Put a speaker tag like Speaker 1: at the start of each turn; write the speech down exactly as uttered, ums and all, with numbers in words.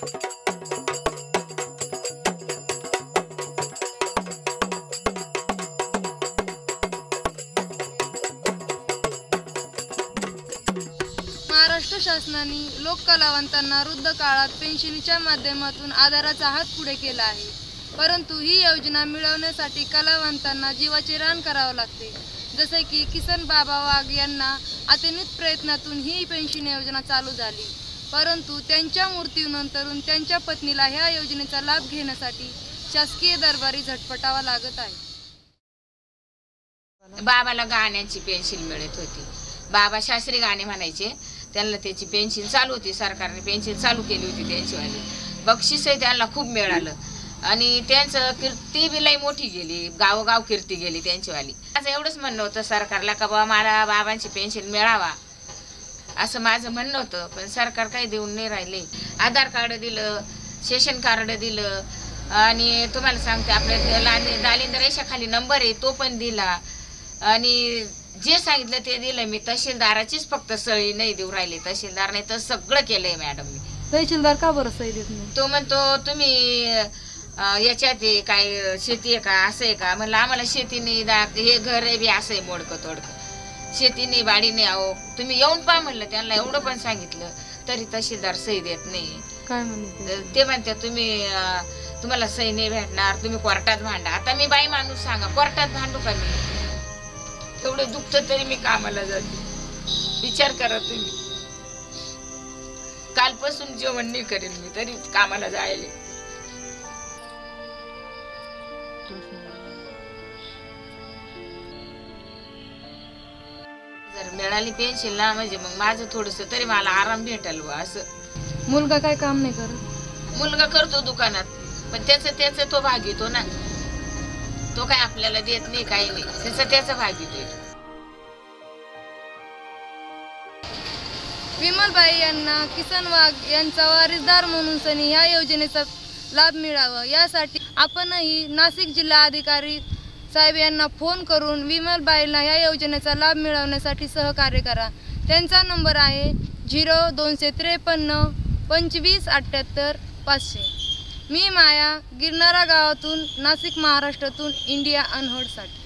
Speaker 1: महाराष्ट्र शासनाने लोककलावंतांना वृद्ध काळात पेन्शनच्या माध्यमातून आधाराचा हात पुढे केला आहे, परंतु ही योजना मिळवण्यासाठी कलावंतांना जीवाचे रान करावे लागते। जसे की किसन बाबा वाघ यांना अतनित प्रयत्नातून ही पेन्शन योजना चालू झाली, परंतु त्यांच्या मृत्यूनंतर त्यांच्या पत्नीला ह्या योजनेचा लाभ घेण्यासाठी शासकीय दरबारी झटपटावा लागत आहे।
Speaker 2: बाबाला गाण्याची पेन्शन मिळत होती, बाबा शास्त्रीय गाणे म्हणायचे, त्यांना त्याची पेन्शन चालू होती, सरकारने पेन्शन चालू केली होती त्यांचीवाली, बक्षीसही त्यांना खूप मिळालं आणि त्यांचं कीर्ती बी लई मोठी गेली, गावोगाव कीर्ती गेली त्यांचीवाली। माझं एवढंच म्हणणं होतं सरकारला का बाबा मला बाबांची पेन्शन मिळावा असं माझं म्हणणं होतं, पण सरकार काही देऊन नाही राहिले। आधार कार्ड दिलं, सेशन कार्ड दिलं आणि तुम्हाला सांगते आपल्या दालिंद्र रेषाखाली नंबर आहे तो पण दिला आणि जे सांगितलं ते दिलं मी। तहसीलदाराचीच फक्त सही नाही देऊ राहिली, तहसीलदारने तर सगळं केलंय मॅडम मी।
Speaker 1: तहसीलदार का बरं सही देत नाही?
Speaker 2: तो म्हणतो तुम्ही याच्यात आहे काय शेती आहे का असं आहे का, म्हणलं आम्हाला शेती नाही, हे घर आहे बी असं आहे मोडकं तोडकं, शेती नाही बाडी नाही, आहो तुम्ही येऊन पहा म्हणलं त्यांना, एवढं पण सांगितलं तरी तहसीलदार सही देत नाही।
Speaker 1: काय म्हणते
Speaker 2: ते म्हणते तुम्ही तुम्हाला सही नाही भेटणार, तुम्ही कोर्टात भांडा। आता मी बाई माणूस सांगा कोर्टात भांडू का मी? एवढं दुखतं तरी मी कामाला जाते, विचार करा तुम्ही। कालपासून जेवण नाही करेन मी तरी कामाला जायले। जर मिळाली पेन्शन ना म्हणजे मग माझं थोडस तरी मला आराम भेटेल व असं।
Speaker 1: मुलगा काय काम नाही करत?
Speaker 2: मुलगा करतो दुकानात, पण त्याचं त्याचं तो भाग येतो ना, तो काय आपल्याला देत नाही काही नाही, त्याचं त्याचं भाग येतो।
Speaker 1: विमलबाई यांना किसन वाघ यांचा वारसदार म्हणून सनी ह्या योजनेचा लाभ मिळावा यासाठी आपणही नाशिक जिल्हा अधिकारी साहेब यांना फोन करून विमलबाईंना ह्या योजनेचा लाभ मिळवण्यासाठी सहकार्य करा। त्यांचा नंबर आहे झिरो दोनशे त्रेपन्न पंचवीस अठ्ठ्याहत्तर पाचशे। मी माया गिरणारा गावातून नाशिक महाराष्ट्रातून इंडिया अनहर्ड साठी।